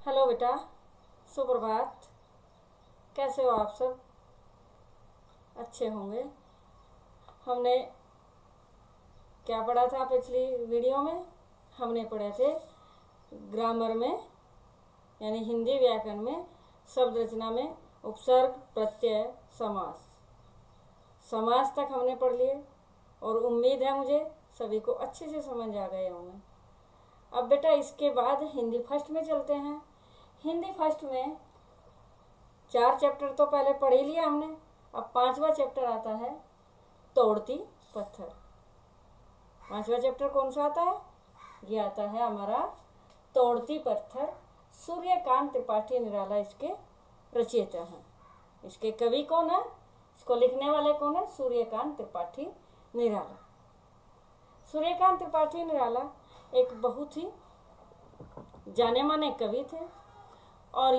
Hello बेटा, सुप्रभात। कैसे हो आप सब? अच्छे होंगे। हमने क्या पढ़ा था पिछली वीडियो में? हमने पढ़े थे ग्रामर में यानी हिंदी व्याकरण में शब्द रचना में उपसर्ग, प्रत्यय, समास। समास तक हमने पढ़ लिए और उम्मीद है मुझे सभी को अच्छे से समझ आ गए होंगे। अब बेटा इसके बाद हिंदी फर्स्ट में चलते हैं। हिंदी फर्स्ट में 4 चैप्टर तो पहले पढ़ ही लिया हमने। अब 5वां चैप्टर आता है तोड़ती पत्थर। 5वां चैप्टर कौन सा आता है? ये आता है हमारा तोड़ती पत्थर। सूर्यकांत त्रिपाठी निराला इसके रचयिता हैं। इसके कवि कौन है? इसको लिखने वाले कौन है? सूर्यकांत त्रिपाठी निराला। सूर्यकांत त्रिपाठी निराला एक बहुत ही जाने माने कवि थे और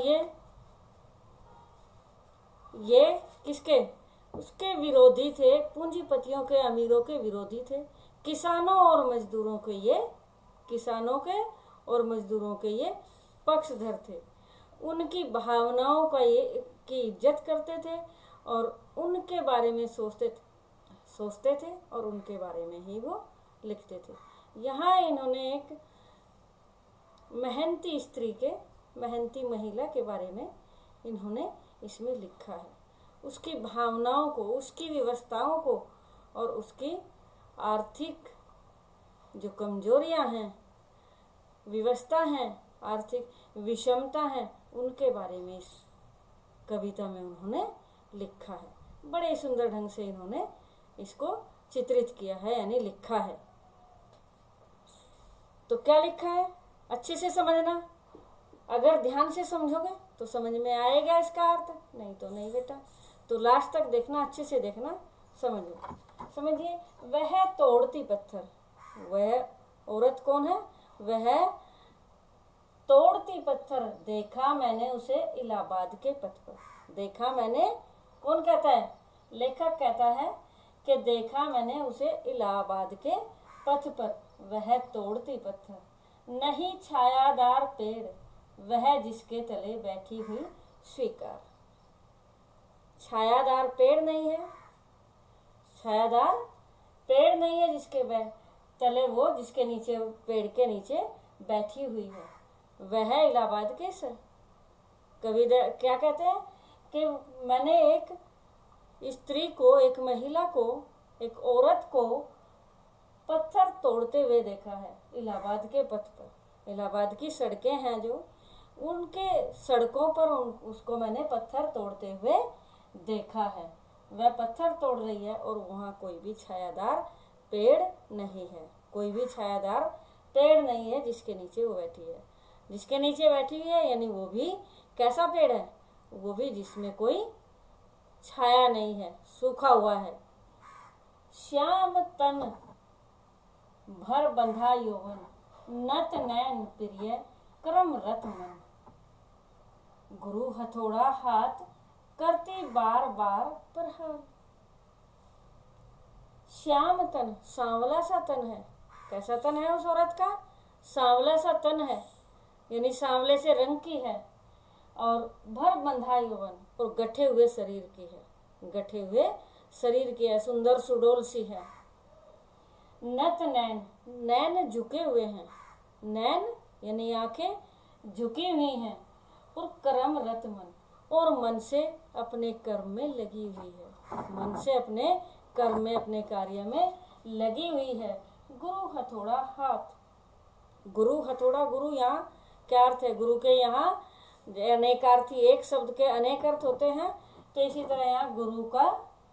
ये किसके? उसके विरोधी थे। पूंजीपतियों के, अमीरों के विरोधी थे। किसानों और मजदूरों के ये पक्षधर थे। उनकी भावनाओं की इज्जत करते थे और उनके बारे में सोचते थे और उनके बारे में ही वो लिखते थे। यहाँ इन्होंने एक मेहनती महिला के बारे में इन्होंने इसमें लिखा है। उसकी भावनाओं को, उसकी व्यवस्थाओं को और उसकी आर्थिक जो कमजोरियां हैं, व्यवस्था हैं, आर्थिक विषमता है, उनके बारे में इस कविता में उन्होंने लिखा है। बड़े सुंदर ढंग से इन्होंने इसको चित्रित किया है यानी लिखा है। तो क्या लिखा है अच्छे से समझना। अगर ध्यान से समझोगे तो समझ में आएगा इसका अर्थ, नहीं तो नहीं बेटा। तो लास्ट तक देखना, अच्छे से देखना, समझिए। वह तोड़ती पत्थर, वह औरत कौन है? वह तोड़ती पत्थर। देखा मैंने उसे इलाहाबाद के पथ पर। देखा मैंने, कौन कहता है? लेखक कहता है कि देखा मैंने उसे इलाहाबाद के पथ पर। वह तोड़ती पत्थर, नहीं छायादार पेड़, वह जिसके तले बैठी हुई स्वीकार। छायादार पेड़ नहीं है, छायादार पेड़ नहीं है जिसके तले वो, जिसके नीचे, पेड़ के नीचे बैठी हुई है, वह इलाहाबाद के कवि क्या कहते हैं कि मैंने एक स्त्री को, एक महिला को, एक औरत को पत्थर तोड़ते हुए देखा है इलाहाबाद के पथ पर। इलाहाबाद की सड़कें हैं जो, उनके सड़कों पर उसको मैंने पत्थर तोड़ते हुए देखा है। वह पत्थर तोड़ रही है और वहाँ कोई भी छायादार पेड़ नहीं है। कोई भी छायादार पेड़ नहीं है जिसके नीचे वो बैठी है। जिसके नीचे बैठी हुई है यानी वो भी कैसा पेड़ है? वो भी जिसमें कोई छाया नहीं है, सूखा हुआ है। श्याम तन भर बंधा यौवन, नत नैन प्रिय करम रत मन। गुरु हथौड़ा हाथ करती बार बार प्रहार। श्याम तन, सांवला सा तन है। कैसा तन है उस औरत का? सांवला सा तन है यानी सांवले से रंग की है। और भर बंधा यौवन, और गठे हुए शरीर की है। गठे हुए शरीर की है, सुंदर सुडोल सी है। नत नैन, नैन झुके हुए हैं। नैन यानी आंखें झुकी हुई हैं। और कर्म रत मन, और मन से अपने कर्म में लगी हुई है। मन से अपने कर्म में, अपने कार्य में लगी हुई है। गुरु हथौड़ा हाथ। गुरु हथौड़ा, गुरु यहाँ क्या अर्थ है? गुरु के यहाँ अनेकार्थी, एक शब्द के अनेक अर्थ होते हैं। तो इसी तरह यहाँ गुरु का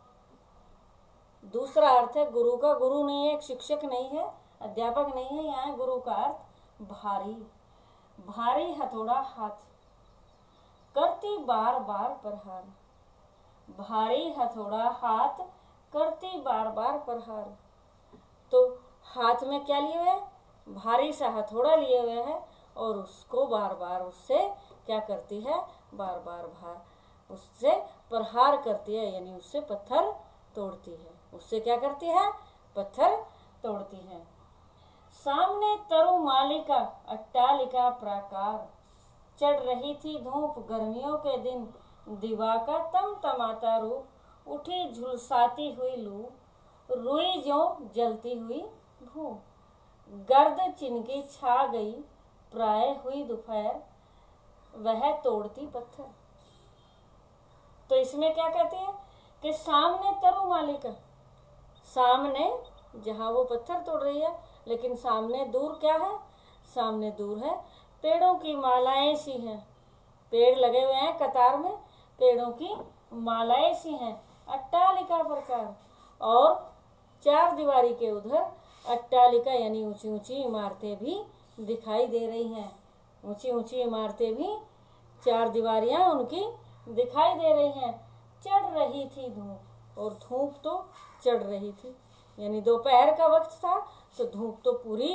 दूसरा अर्थ है। गुरु का, गुरु नहीं है, एक शिक्षक नहीं है, अध्यापक नहीं है। यहाँ गुरु का अर्थ भारी। भारी हथौड़ा हाथ, करती बार बार प्रहार। भारी हथौड़ा हाथ, करती बार बार प्रहार। तो हाथ में क्या लिए हुए है? भारी सा हथौड़ा लिए हुए है और उसको बार बार उससे क्या करती है? बार बार उससे प्रहार करती है यानी उससे पत्थर तोड़ती है। उससे क्या करती है? पत्थर तोड़ती है। सामने तरुमालिका अट्टालिका प्राकार, चढ़ रही थी धूप, गर्मियों के दिन दीवा का तमतमाता रूप, उठी झुलसाती हुई लू, रुई ज्यों जलती हुई भू, गर्द चिनकी छा गई, प्राय हुई दोपहर, वह तोड़ती पत्थर। तो इसमें क्या कहते हैं कि सामने तरु मालिका, सामने जहाँ वो पत्थर तोड़ रही है, लेकिन सामने दूर क्या है, सामने दूर है पेड़ों की मालाएं सी हैं, पेड़ लगे हुए हैं कतार में, पेड़ों की मालाएं सी हैं, अट्टालिका प्रकार, और चार दीवारी के उधर अट्टालिका यानी ऊंची ऊंची इमारतें भी दिखाई दे रही हैं, ऊंची ऊंची इमारतें भी, चार दीवारियां उनकी दिखाई दे रही हैं। चढ़ रही थी धूप, और धूप तो चढ़ रही थी, यानी दोपहर का वक्त था तो धूप तो पूरी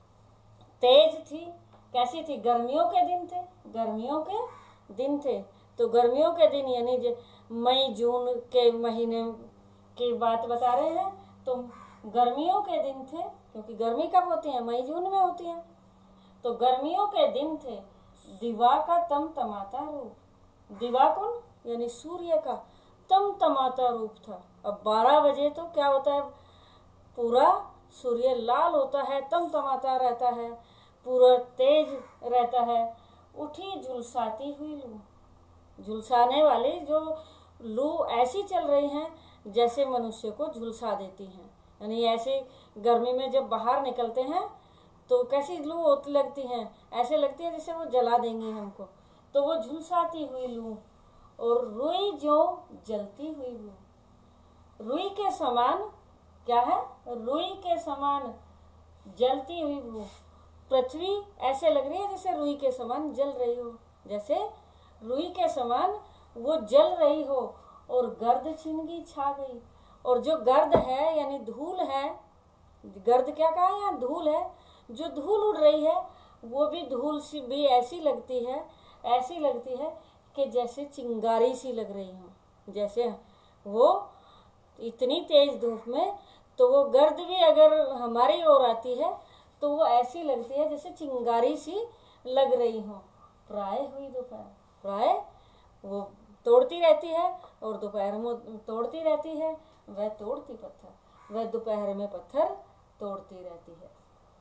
तेज थी। कैसी थी, गर्मियों के दिन थे, गर्मियों के दिन थे, तो गर्मियों के दिन यानी मई जून के महीने की बात बता रहे हैं, तो गर्मियों के दिन थे, क्योंकि गर्मी कब होती है, मई जून में होती है, तो गर्मियों के दिन थे। दिवा का तमतमाता रूप, दिवा कौन, यानी सूर्य का तमतमाता रूप था। अब 12 बजे तो क्या होता है, पूरा सूर्य लाल होता है, तमतमाता रहता है, पूरा तेज रहता है। उठी झुलसाती हुई लू, झुलसाने वाली जो लू ऐसी चल रही हैं जैसे मनुष्य को झुलसा देती हैं, यानी ऐसे गर्मी में जब बाहर निकलते हैं तो कैसी लू होती लगती हैं, ऐसे लगती है जैसे वो जला देंगी हमको, तो वो झुलसाती हुई लू, और रुई जो जलती हुई लू, रुई के समान क्या है, रुई के समान जलती हुई लू, पृथ्वी ऐसे लग रही है जैसे रुई के समान जल रही हो, जैसे रुई के समान वो जल रही हो, और गर्द छिनगी छा गई, और जो गर्द है यानी धूल है, गर्द क्या कहा है, यहाँ धूल है, जो धूल उड़ रही है वो भी धूल सी भी ऐसी लगती है, ऐसी लगती है कि जैसे चिंगारी सी लग रही हो, जैसे वो इतनी तेज धूप में, तो वो गर्द भी अगर हमारी ओर आती है तो वो ऐसी लगती है जैसे चिंगारी सी लग रही हो। प्राय हुई दोपहर, प्राय वो तोड़ती रहती है और दोपहर में तोड़ती रहती है, वह तोड़ती पत्थर, वह दोपहर में पत्थर तोड़ती रहती है।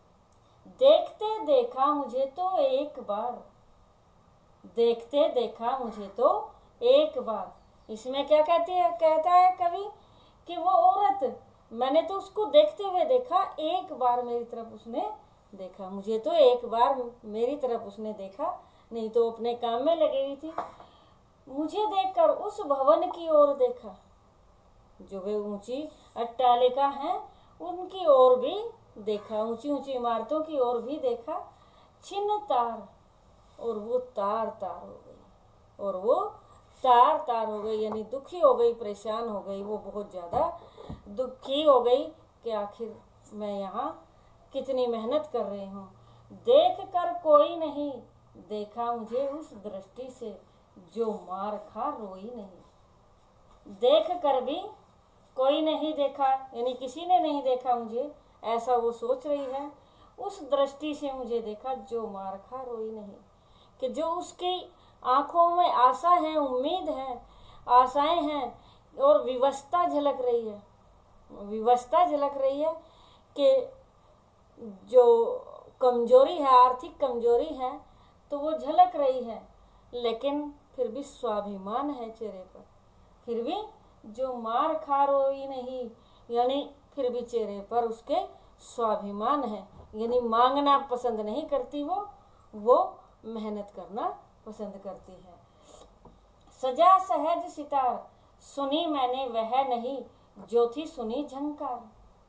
देखते देखा मुझे तो एक बार, देखते देखा मुझे तो एक बार, इसमें क्या कहती है, कहता है कवि कि वो औरत, मैंने तो उसको देखते हुए देखा, एक बार मेरी तरफ उसने देखा, मुझे तो एक बार मेरी तरफ उसने देखा, नहीं तो अपने काम में लगी हुई थी। मुझे देखकर उस भवन की ओर देखा, जो वे ऊंची अट्टालिका हैं उनकी ओर भी देखा, ऊंची ऊंची इमारतों की ओर भी देखा। छिन्न तार, और वो तार तार हो गई, और वो तार तार हो गई, यानी दुखी हो गई, परेशान हो गई, वो बहुत ज़्यादा दुखी हो गई कि आखिर मैं यहाँ कितनी मेहनत कर रही हूँ। देख कर कोई नहीं देखा मुझे उस दृष्टि से, जो मार खा रोई नहीं। देख कर भी कोई नहीं देखा, यानी किसी ने नहीं देखा मुझे, ऐसा वो सोच रही है। उस दृष्टि से मुझे देखा जो मार खा रोई नहीं, कि जो उसकी आंखों में आशा है, उम्मीद है, आशाएं हैं, और विवशता झलक रही है, विवशता झलक रही है कि जो कमजोरी है, आर्थिक कमजोरी है, तो वो झलक रही है, लेकिन फिर भी स्वाभिमान है चेहरे पर, फिर भी जो मार खा रोई नहीं, यानी फिर भी चेहरे पर उसके स्वाभिमान है, यानी मांगना पसंद नहीं करती वो मेहनत करना पसंद करती है। सजा सहज सितार, सुनी मैंने वह नहीं, जो थी सुनी झंकार।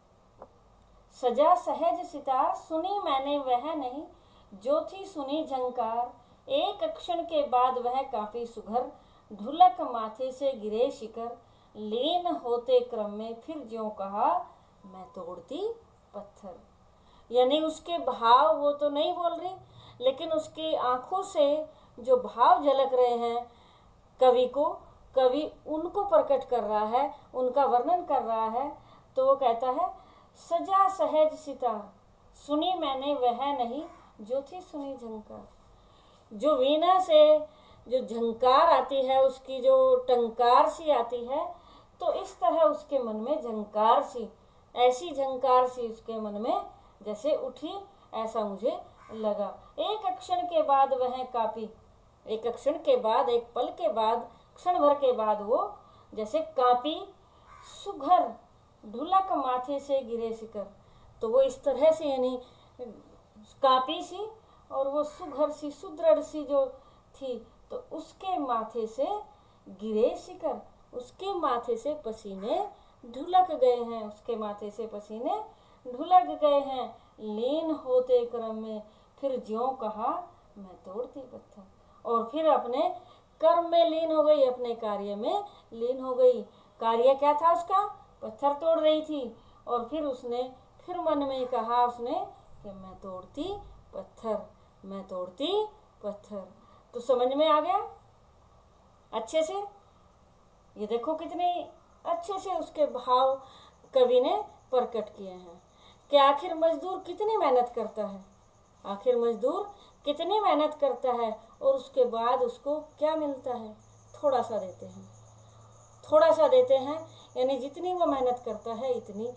सजा सहज सितार, सुनी मैंने वह नहीं, जो थी सुनी झंकार। एक क्षण के बाद वह काफी सुघर, ढुलक माथे से गिरे शिकर। लीन होते क्रम में फिर ज्यों कहा, मैं तोड़ती पत्थर। यानी उसके भाव, वो तो नहीं बोल रही, लेकिन उसकी आंखों से जो भाव झलक रहे हैं कवि को, कवि उनको प्रकट कर रहा है, उनका वर्णन कर रहा है। तो वो कहता है, सजा सहज सितार, सुनी मैंने वह नहीं, जो थी सुनी झंकार। जो वीणा से जो झंकार आती है, उसकी जो टंकार सी आती है, तो इस तरह उसके मन में झंकार सी, ऐसी झंकार सी उसके मन में जैसे उठी, ऐसा मुझे लगा। एक क्षण के बाद वह कापी, एक क्षण के बाद, एक पल के बाद, क्षण भर के बाद वो जैसे कापी, सुघर ढुलक माथे से गिरे शिकर। तो वो इस तरह से यानी कापी सी और वो सुघर सी, सुदृढ़ सी जो थी, तो उसके माथे से गिरे शिकर, उसके माथे से पसीने ढुलक गए हैं, उसके माथे से पसीने ढुलक गए हैं। लीन होते क्रम में फिर ज्यों कहा मैं तोड़ती पत्थर, और फिर अपने कर्म में लीन हो गई, अपने कार्य में लीन हो गई। कार्य क्या था उसका? पत्थर तोड़ रही थी। और फिर उसने फिर मन में कहा उसने कि मैं तोड़ती पत्थर, मैं तोड़ती पत्थर। तो समझ में आ गया अच्छे से? ये देखो कितने अच्छे से उसके भाव कवि ने प्रकट किए हैं कि आखिर मजदूर कितनी मेहनत करता है, आखिर मजदूर कितनी मेहनत करता है, और उसके बाद उसको क्या मिलता है? थोड़ा सा देते हैं, थोड़ा सा देते हैं, यानी जितनी वो मेहनत करता है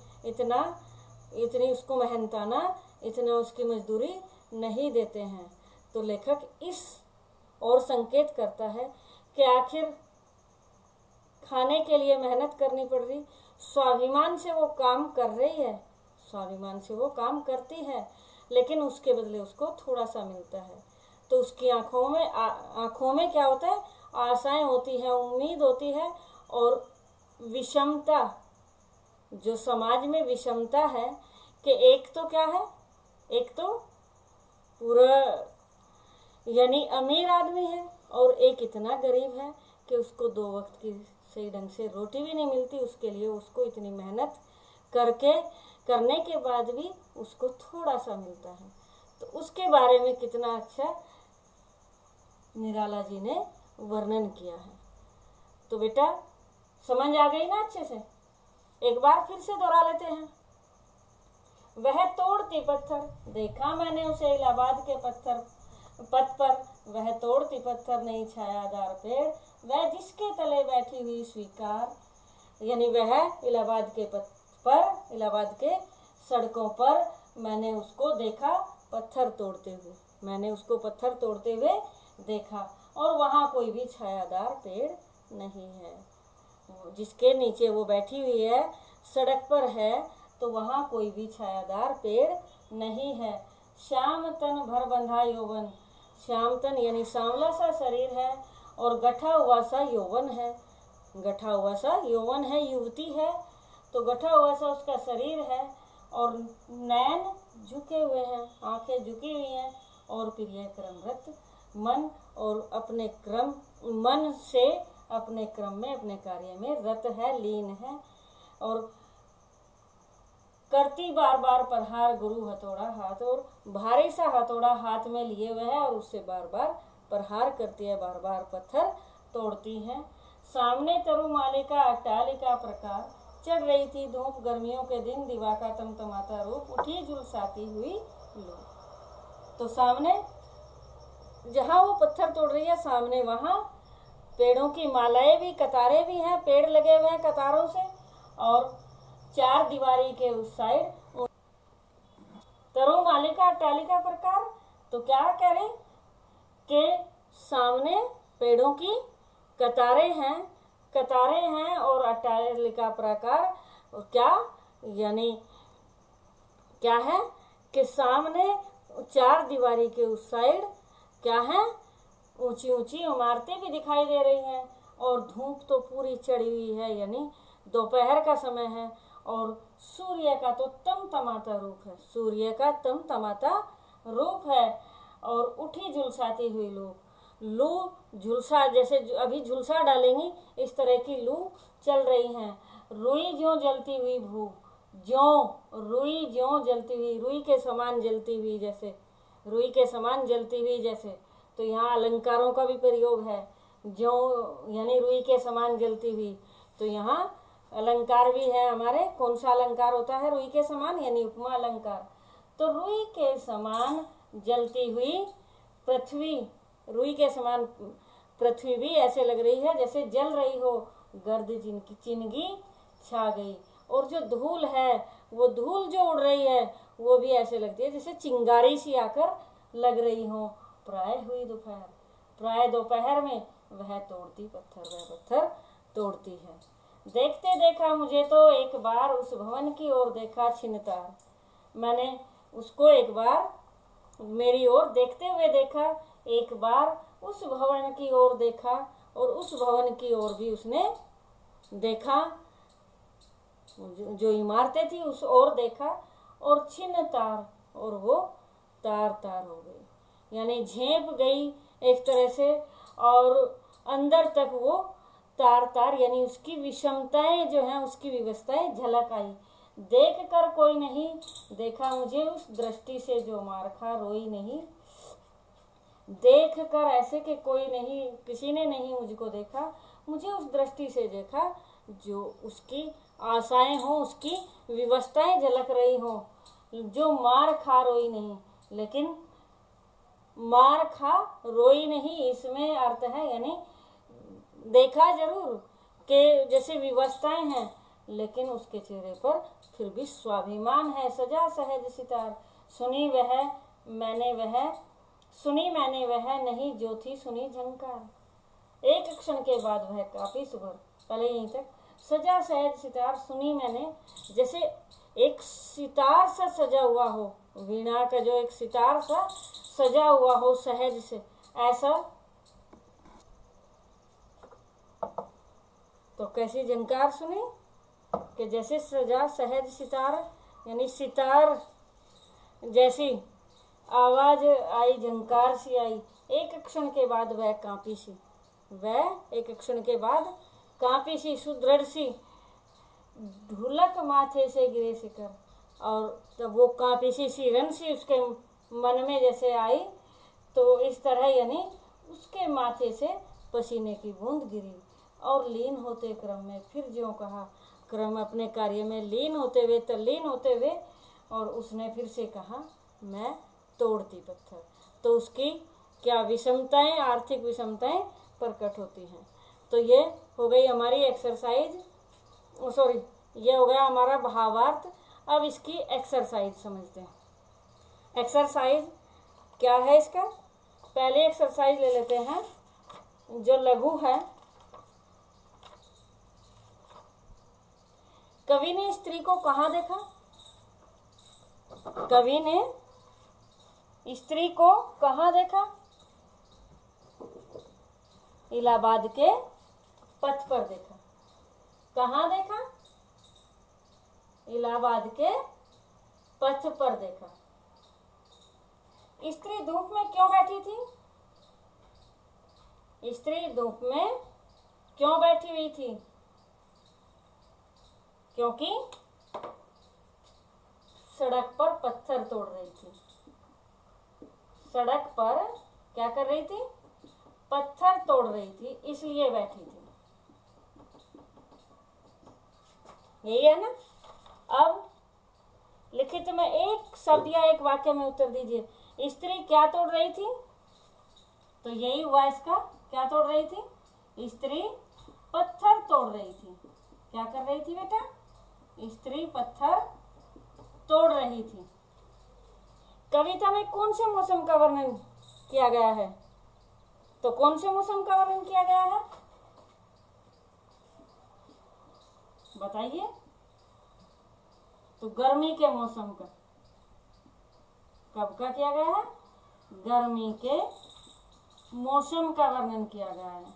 इतनी उसको मेहनताना, इतना उसकी मजदूरी नहीं देते हैं। तो लेखक इस और संकेत करता है कि आखिर खाने के लिए मेहनत करनी पड़ रही, स्वाभिमान से वो काम कर रही है, स्वाभिमान से वो काम करती है, लेकिन उसके बदले उसको थोड़ा सा मिलता है। तो उसकी आँखों में क्या होता है? आशाएं होती हैं, उम्मीद होती है, और विषमता, जो समाज में विषमता है कि एक तो क्या है, एक तो पूरा यानी अमीर आदमी है और एक इतना गरीब है कि उसको 2 वक्त की सही ढंग से रोटी भी नहीं मिलती, उसके लिए उसको इतनी मेहनत करने के बाद भी उसको थोड़ा सा मिलता है। तो उसके बारे में कितना अच्छा निराला जी ने वर्णन किया है। तो बेटा समझ आ गई ना अच्छे से? एक बार फिर से दोहरा लेते हैं। वह तोड़ती पत्थर, देखा मैंने उसे इलाहाबाद के पथ पर, वह तोड़ती पत्थर नहीं छायादार पेड़, वह जिसके तले बैठी हुई स्वीकार, यानी वह इलाहाबाद के पथ पर, इलाहाबाद के सड़कों पर मैंने उसको देखा पत्थर तोड़ते हुए, मैंने उसको पत्थर तोड़ते हुए देखा, और वहाँ कोई भी छायादार पेड़ नहीं है। जिसके नीचे वो बैठी हुई है, सड़क पर है, तो वहाँ कोई भी छायादार पेड़ नहीं है। श्याम तन भर बंधा यौवन, श्याम तन यानी सांवला सा शरीर है, और गठा हुआ सा यौवन है, गठा हुआ सा यौवन है, युवती है, तो गठा हुआ सा उसका शरीर है, और नैन झुके हुए हैं, आंखें झुकी हुई हैं, और प्रिय क्रमरत मन, और अपने क्रम मन से अपने क्रम में, अपने कार्य में रत है, लीन है, और करती बार बार प्रहार गुरु हथौड़ा हाथ, और भारी सा हथौड़ा हाथ में लिए हुए है, और उससे बार बार प्रहार करती है, बार बार पत्थर तोड़ती है। सामने तरुमालिका अट्टालिका प्रकार, चढ़ रही थी धूप गर्मियों के दिन, दिवा का तमतमाता रूप, उठी झुलसाती हुई लो। तो सामने जहाँ वो पत्थर तोड़ रही है, सामने वहाँ पेड़ों की मालाएं भी, कतारें भी हैं, पेड़ लगे हुए हैं कतारों से, और 4 दीवारी के उस साइड तरुमालिका अट्टालिका प्रकार। तो क्या कह रहे कि सामने पेड़ों की कतारें हैं और अट्टालिका प्रकार, क्या यानी क्या है कि सामने 4 दीवारी के उस साइड क्या है, ऊंची ऊंची इमारतें भी दिखाई दे रही हैं, और धूप तो पूरी चढ़ी हुई है, यानी दोपहर का समय है, और सूर्य का तो तमतमाता रूप है, सूर्य का तमतमाता रूप है, और उठी झुलसाती हुई लू झुलसा, जैसे अभी झुलसा डालेंगी इस तरह की लू चल रही हैं। रुई ज्यों जलती हुई भू, रुई ज्यों जलती हुई, रुई के समान जलती हुई, जैसे रुई के समान जलती हुई जैसे। तो यहाँ अलंकारों का भी प्रयोग है, ज्यों यानी रुई के समान जलती हुई, तो यहाँ अलंकार भी है हमारे। कौन सा अलंकार होता है रुई के समान, यानी उपमा अलंकार। तो रुई के समान जलती हुई पृथ्वी, रुई के समान पृथ्वी भी ऐसे लग रही है जैसे जल रही हो, गर्द जिनकी चिनगी छा गई। और जो धूल है, वो धूल जो उड़ रही है वो भी ऐसे लगती है जैसे चिंगारी सी आकर लग रही हो। प्राय हुई दोपहर, प्राय दोपहर में वह तोड़ती पत्थर, वह पत्थर तोड़ती है। देखते देखा मुझे तो एक बार उस भवन की ओर देखा छिनतार। मैंने उसको एक बार मेरी ओर देखते हुए देखा, एक बार उस भवन की ओर देखा और उस भवन की ओर भी उसने देखा, जो इमारतें थी उस ओर देखा, और छिनतार, और वो तार तार हो गई, यानी झेप गई एक तरह से, और अंदर तक वो तार तार, यानी उसकी विषमताएं जो हैं, उसकी विवस्थाएं झलक आई। देख कर कोई नहीं देखा मुझे उस दृष्टि से जो मार खा रोई नहीं। देख कर ऐसे कि कोई नहीं, किसी ने नहीं मुझको देखा, मुझे उस दृष्टि से देखा जो उसकी आशाएं हो, उसकी विवस्थाएं झलक रही हो, जो मार खा रोई नहीं। लेकिन मार खा रोई नहीं इसमें अर्थ है, यानी देखा जरूर कि जैसे विवस्थाएं हैं, लेकिन उसके चेहरे पर फिर भी स्वाभिमान है। सजा सहज सितार, सुनी मैंने वह नहीं जो थी सुनी झंकार। एक क्षण के बाद वह काफी सुघर, पहले यहीं तक, सजा सहज सितार, सुनी मैंने, जैसे एक सितार सा सजा हुआ हो, वीणा का जो एक सितार सा सजा हुआ हो सहज से, ऐसा। तो कैसी झंकार सुनी कि जैसे सजा सहज सितार, यानी सितार जैसी आवाज आई, झंकार सी आई। एक क्षण के बाद वह कांपी सी, वह एक क्षण के बाद कांपी सी, सुदृढ़ सी, ढुलक माथे से गिरे शिखर। और जब वो कांपी सी सिरन सी उसके मन में जैसे आई, तो इस तरह यानी उसके माथे से पसीने की बूंद गिरी। और लीन होते क्रम में, फिर ज्यों कहा, क्रम अपने कार्य में लीन होते हुए, तल्लीन होते हुए, और उसने फिर से कहा मैं तोड़ती पत्थर। तो उसकी क्या विषमताएं, आर्थिक विषमताएं प्रकट होती हैं। तो ये हो गई हमारी एक्सरसाइज, सॉरी, ये हो गया हमारा भावार्थ। अब इसकी एक्सरसाइज समझते हैं। एक्सरसाइज क्या है इसका? पहले एक्सरसाइज ले लेते हैं जो लघु है। कवि ने स्त्री को कहाँ देखा? कवि ने स्त्री को कहाँ देखा? इलाहाबाद के पथ पर देखा। कहाँ देखा? इलाहाबाद के पथ पर देखा। स्त्री धूप में क्यों बैठी थी? स्त्री धूप में क्यों बैठी हुई थी? क्योंकि सड़क पर पत्थर तोड़ रही थी। सड़क पर क्या कर रही थी? पत्थर तोड़ रही थी, इसलिए बैठी थी। यही है ना? अब लिखित में एक शब्द या एक वाक्य में उत्तर दीजिए। स्त्री क्या तोड़ रही थी? तो यही हुआ इसका, क्या तोड़ रही थी? स्त्री पत्थर तोड़ रही थी। क्या कर रही थी बेटा? स्त्री पत्थर तोड़ रही थी। कविता में कौन से मौसम का वर्णन किया गया है? तो कौन से मौसम का वर्णन किया गया है बताइए? तो गर्मी के मौसम का। कब का किया गया है? गर्मी के मौसम का वर्णन किया गया है।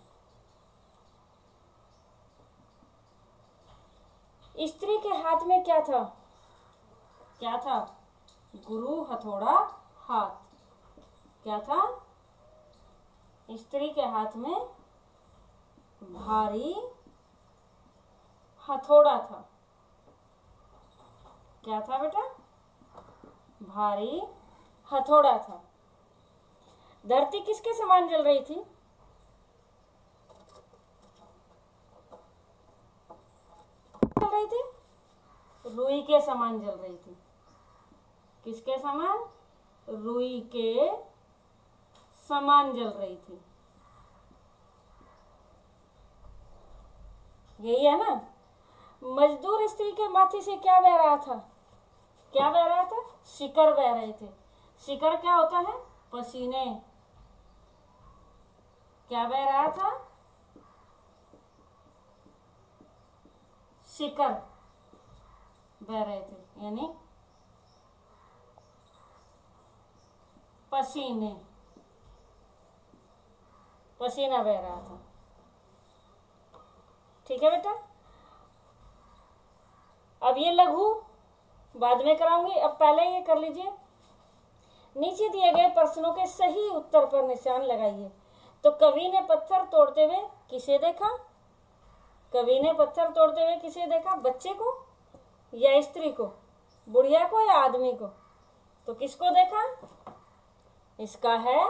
स्त्री के हाथ में क्या था? क्या था? गुरु हथौड़ा हाथ। क्या था? स्त्री के हाथ में भारी हथौड़ा था। क्या था बेटा? भारी हथौड़ा था। धरती किसके समान जल रही थी? जल रही थी? रुई के समान जल रही थी। किसके समान? रुई के समान जल रही थी। यही है ना। मजदूर स्त्री के माथे से क्या बह रहा था? क्या बह रहा था? शिकर बह रहे थे। शिकर क्या होता है? पसीने। क्या बह रहा था? शिकर बह रहे थे, यानी पसीने, पसीना बह रहा था। ठीक है बेटा। अब ये लघु बाद में कराऊंगी, अब पहले ये कर लीजिए। नीचे दिए गए प्रश्नों के सही उत्तर पर निशान लगाइए। तो कवि ने पत्थर तोड़ते हुए किसे देखा? कवि ने पत्थर तोड़ते हुए किसे देखा? बच्चे को या स्त्री को, बुढ़िया को या आदमी को? तो किसको देखा? इसका है,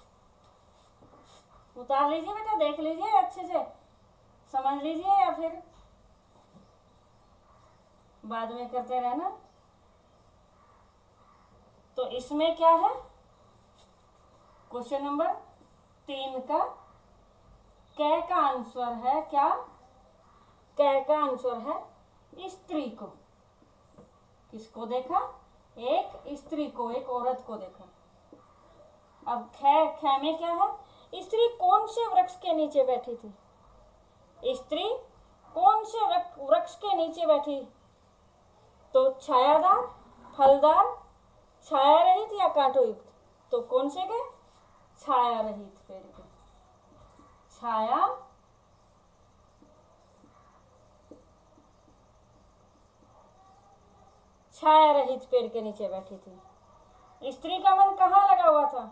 उतार लीजिए बेटा, देख लीजिए अच्छे से, समझ लीजिए, या फिर बाद में करते रहना। तो इसमें क्या है? क्वेश्चन नंबर 3 का क का आंसर है क्या? क का आंसर है स्त्री को। किसको देखा? एक स्त्री को, एक औरत को देखा। अब ख में क्या है? स्त्री कौन से वृक्ष के नीचे बैठी थी? स्त्री कौन से वृक्ष के नीचे बैठी? तो छायादार, फलदार, छाया रहित या कांटों युक्त? तो कौन से के? छाया रहित पेड़ के। छाया छाया रहित पेड़ के नीचे बैठी थी। स्त्री का मन कहाँ लगा हुआ था?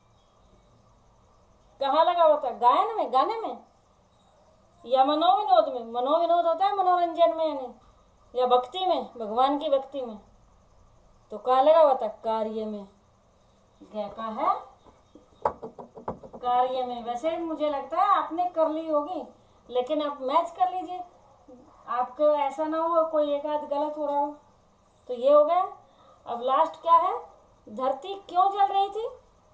कहाँ लगा हुआ था? गायन में, गाने में, या मनोविनोद में? मनोविनोद होता है मनोरंजन में, यानी, या भक्ति में, भगवान की भक्ति में। तो कहाँ लगा हुआ था? कार्य में। ग का है कार्य में। वैसे मुझे लगता है आपने कर ली होगी, लेकिन आप मैच कर लीजिए, आपको ऐसा ना हो कोई एक आध गलत हो रहा हो। तो ये हो गया। अब लास्ट क्या है? धरती क्यों जल रही थी?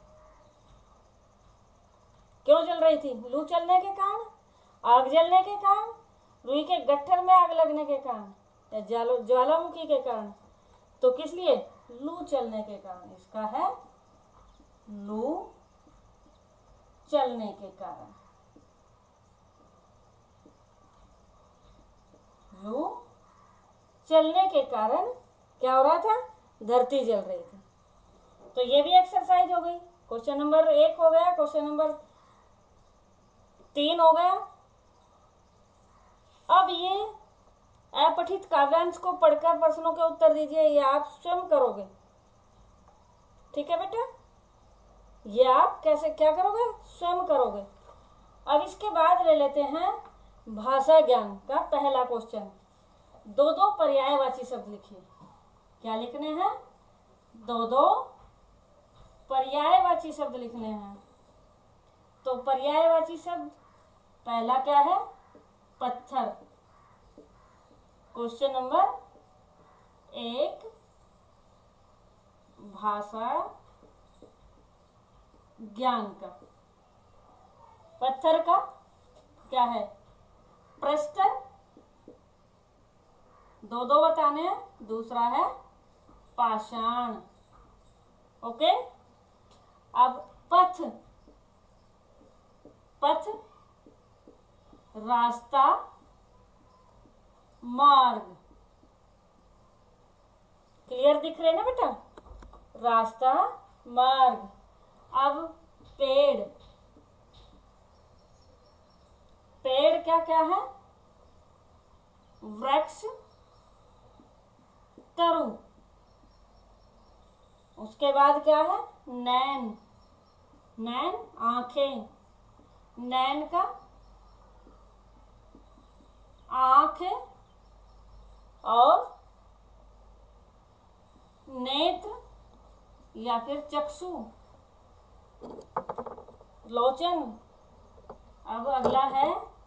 क्यों जल रही थी? लू चलने के कारण, आग जलने के कारण, रुई के गट्ठर में आग लगने के कारण, या ज्वालामुखी के कारण? तो किस लिए? लू चलने के कारण। इसका है लू चलने के कारण। लू चलने के कारण क्या हो रहा था? धरती जल रही थी। तो ये भी एक्सरसाइज हो गई। क्वेश्चन नंबर 1 हो गया, क्वेश्चन नंबर 3 हो गया। अब ये अपठित काव्यांश को पढ़कर प्रश्नों के उत्तर दीजिए। ये आप स्वयं करोगे। ठीक है बेटा, ये आप कैसे क्या करोगे? स्वयं करोगे। अब इसके बाद ले लेते हैं भाषा ज्ञान का पहला क्वेश्चन। 2 पर्यायवाची शब्द लिखिए। क्या लिखने हैं? 2 पर्यायवाची शब्द लिखने हैं। तो पर्यायवाची शब्द पहला क्या है? पत्थर। क्वेश्चन नंबर 1 भाषा ज्ञान का। पत्थर का क्या है? प्रस्तर। 2 बताने हैं। दूसरा है पाषाण। ओके। अब पथ, पथ रास्ता, मार्ग। क्लियर दिख रहे ना बेटा? रास्ता, मार्ग। अब पेड़, पेड़ क्या क्या है? वृक्ष, तरु। उसके बाद क्या है? नैन, नैन आंखें। नैन का आंख और नेत्र या फिर चक्षु, लोचन। अब अगला है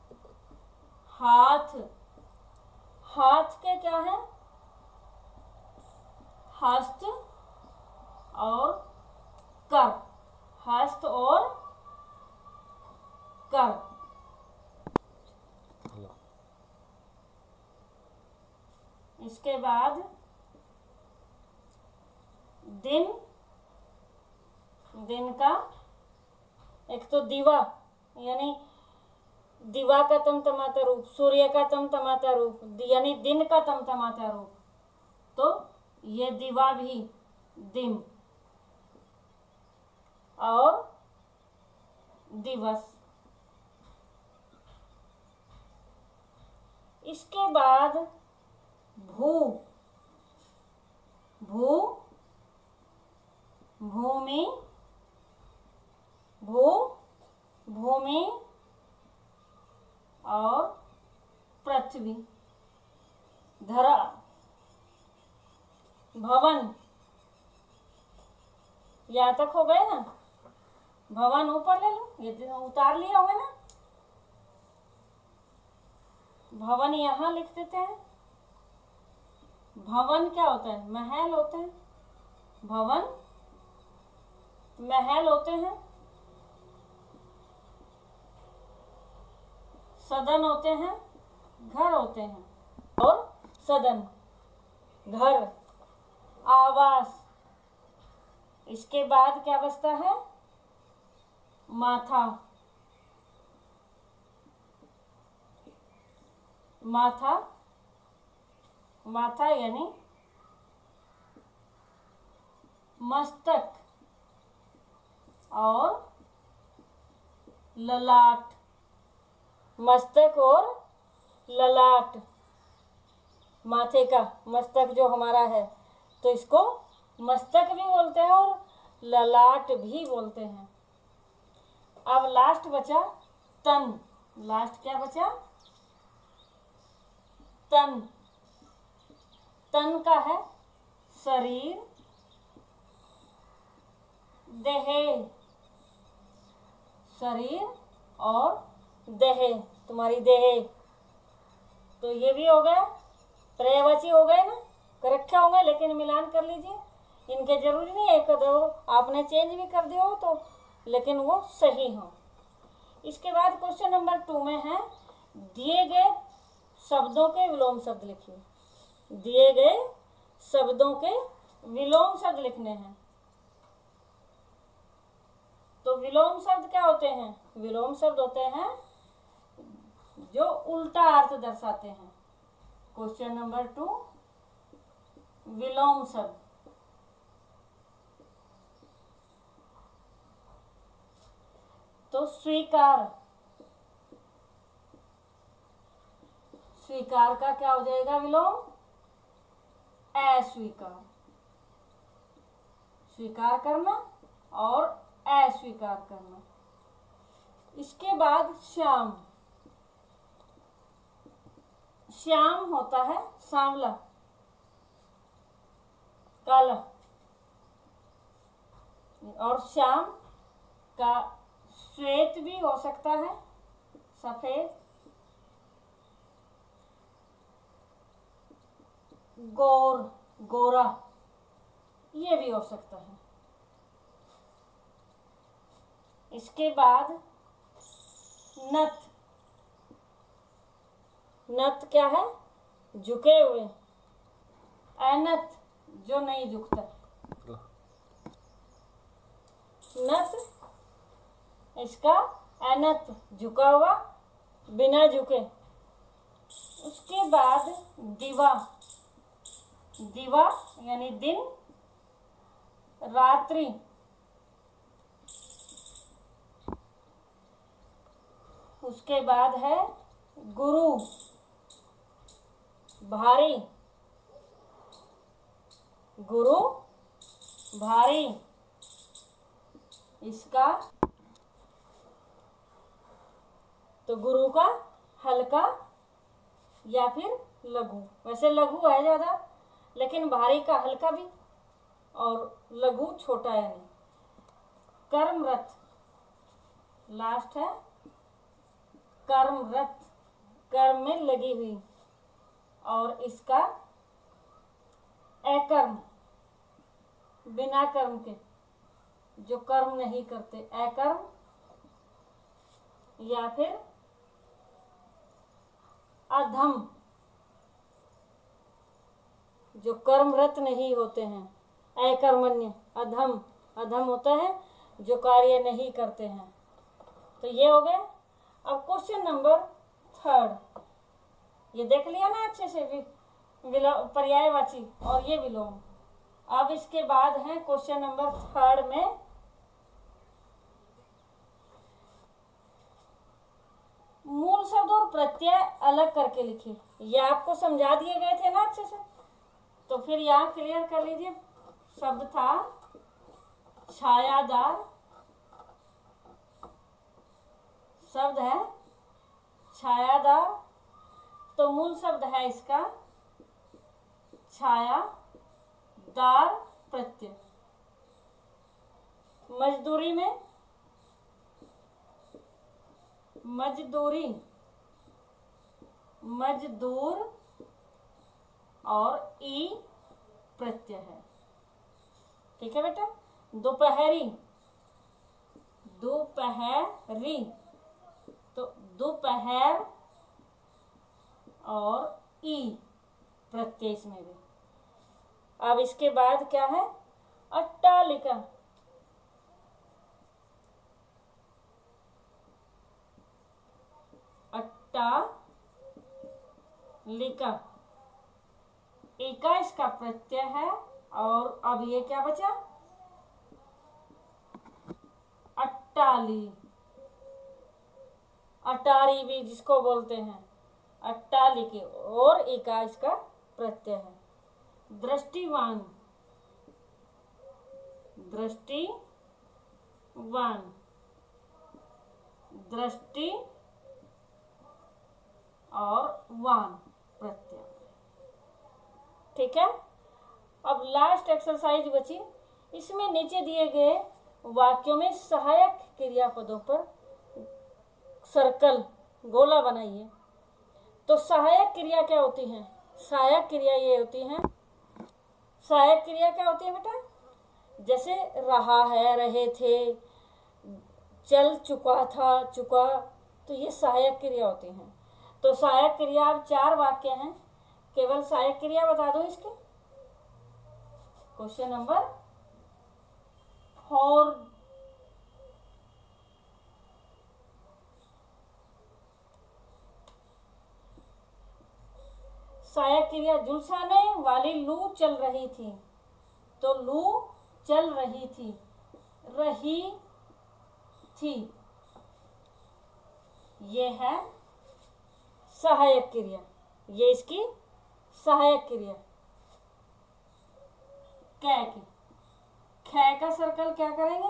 हाथ। हाथ के क्या है? हस्त और कर। हस्त और कर। इसके बाद दिन, दिन का एक तो दिवा, यानी दिवा का तमतमाता रूप, सूर्य का तमतमाता रूप, यानी दिन का तमतमाता रूप, तो ये दिवा भी दिन, और दिवस। इसके बाद भू, भू भूमि, भू भूमि और पृथ्वी, धरा, भवन, यहाँ तक हो गए ना। भवन ऊपर ले लो, ये उतार लिया होगा ना। भवन यहाँ लिख देते हैं। भवन क्या होता है? महल होते हैं। भवन महल होते हैं। सदन होते हैं, घर होते हैं। और सदन, घर, आवास। इसके बाद क्या बचता है? माथा, माथा, माथा यानी मस्तक और ललाट, मस्तक और ललाट, माथे का मस्तक जो हमारा है, तो इसको मस्तक भी बोलते हैं और ललाट भी बोलते हैं। अब लास्ट बचा तन। लास्ट क्या बचा? तन। तन का है शरीर, देह, शरीर और देह, तुम्हारी देह। तो ये भी हो गया, पर्यायवाची हो गए ना, करक्ष्या हो गए, लेकिन मिलान कर लीजिए। इनके जरूरी नहीं है एक दो आपने चेंज भी कर दिया हो तो, लेकिन वो सही हो। इसके बाद क्वेश्चन नंबर 2 में है, दिए गए शब्दों के विलोम शब्द लिखिए। दिए गए शब्दों के विलोम शब्द लिखने हैं। तो विलोम शब्द क्या होते हैं? विलोम शब्द होते हैं जो उल्टा अर्थ दर्शाते हैं। क्वेश्चन नंबर 2, विलोम शब्द। तो स्वीकार, स्वीकार का क्या हो जाएगा विलोम? अस्वीकार। स्वीकार करना और अस्वीकार करना। इसके बाद श्याम। श्याम होता है सांवला, काला, और श्याम का श्वेत भी हो सकता है, सफेद, गोर, गोरा, ये भी हो सकता है। इसके बाद नत। नत क्या है? झुके हुए। अनत, जो नहीं झुकता। नत, इसका अनत, झुका हुआ, बिना झुके। उसके बाद दिवा। दिवा यानी दिन, रात्रि। उसके बाद है गुरु, भारी, गुरु भारी। इसका तो गुरु का हल्का या फिर लघु, वैसे लघु है ज्यादा, लेकिन भारी का हल्का भी और लघु छोटा है नहीं। कर्मरत, लास्ट है कर्मरत, कर्म में लगी हुई। और इसका अकर्म, बिना कर्म के, जो कर्म नहीं करते, अकर्म। या फिर अधम, जो कर्मरत नहीं होते हैं, अकर्मण्य, अधम, अधम होता है जो कार्य नहीं करते हैं। तो ये हो गया। अब क्वेश्चन नंबर 3, ये देख लिया ना अच्छे से, पर्यायवाची और ये विलोम। अब इसके बाद है क्वेश्चन नंबर 3 में मूल शब्द और प्रत्यय अलग करके लिखिए। ये आपको समझा दिए गए थे ना अच्छे से, तो फिर यहाँ क्लियर कर लीजिए। शब्द था छायादार, शब्द है छायादार, तो मूल शब्द है इसका छायादार प्रत्यय। मजदूरी में मजदूरी, मजदूर और ई प्रत्यय है। ठीक है बेटा। दोपहरी, दोपहरी, तो दोपहर और ई प्रत्यय इसमें भी। अब इसके बाद क्या है? अट्टालिका, अट्टालिका, एका इसका प्रत्यय है। और अब ये क्या बचा? अट्टाली, अटारी भी जिसको बोलते हैं, अट्टालिके, और एका इसका प्रत्यय है। दृष्टिवान, दृष्टिवान, दृष्टि और वान प्रत्यय। ठीक है। अब लास्ट एक्सरसाइज बची। इसमें नीचे दिए गए वाक्यों में सहायक क्रियापदों पर सर्कल, गोला बनाइए। तो सहायक क्रिया क्या होती है? सहायक क्रिया ये होती है, सहायक क्रिया क्या होती है बेटा? जैसे रहा है, रहे थे, चल चुका था, चुका, तो ये सहायक क्रिया होती हैं। तो सहायक क्रिया अब 4 वाक्य हैं, केवल सहायक क्रिया बता दो इसके। क्वेश्चन नंबर 4, सहायक क्रिया झुलसाने वाली लू चल रही थी, तो लू चल रही थी, रही थी, ये है सहायक क्रिया, ये इसकी सहायक क्रिया। कै की, खे का सर्कल क्या करेंगे?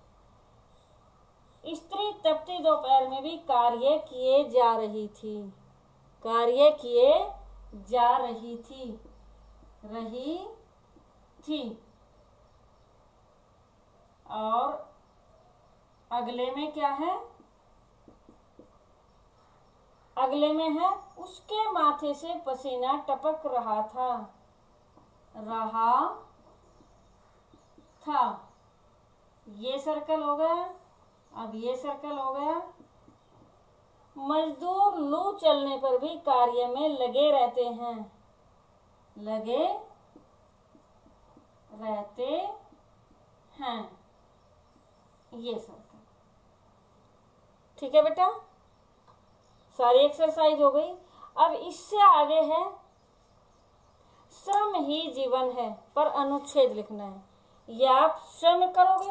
स्त्री तपती दोपहर में भी कार्य किए जा रही थी, कार्य किए जा रही थी, रही थी। और अगले में क्या है? अगले में है उसके माथे से पसीना टपक रहा था, रहा था, ये सर्कल हो गया। अब ये सर्कल हो गया। मजदूर लू चलने पर भी कार्य में लगे रहते हैं, लगे रहते हैं, ये सर्कल। ठीक है बेटा, सारी एक्सरसाइज हो गई। अब इससे आगे है श्रम ही जीवन है, पर अनुच्छेद लिखना है। या आप श्रम करोगे,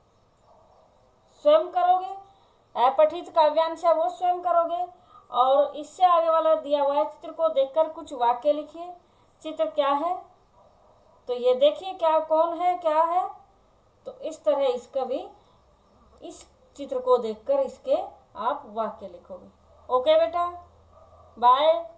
स्वयं करोगे, अपठित काव्यांश है वो स्वयं करोगे। और इससे आगे वाला दिया हुआ है, चित्र को देखकर कुछ वाक्य लिखिए। चित्र क्या है? तो ये देखिए क्या, कौन है, क्या है। तो इस तरह इसका भी, इस चित्र को देखकर इसके आप वाक्य लिखोगे। ओके बेटा, बाय।